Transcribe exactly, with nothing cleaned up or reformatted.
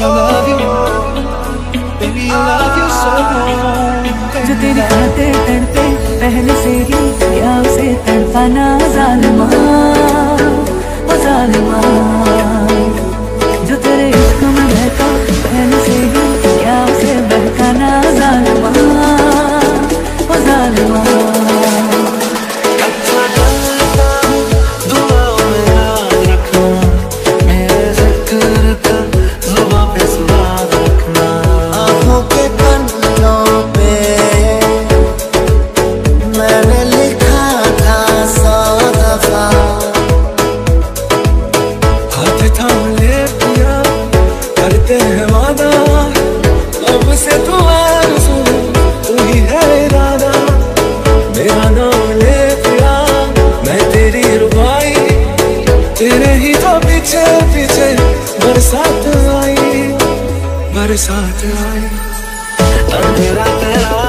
I love you, baby I love you so much. जो तेरी खातिर तड़पे पहले से ही, या उसे तड़पाना ज़ालिमा, ओ ज़ालिमा। जो तेरे इश्क में बहका पहले से ही, या उसे बहकाना ज़ालिमा, ओ ज़ालिमा। तेरे ही तो पीछे पीछे बरसात आई, बरसात आई, अंधेरा तेरा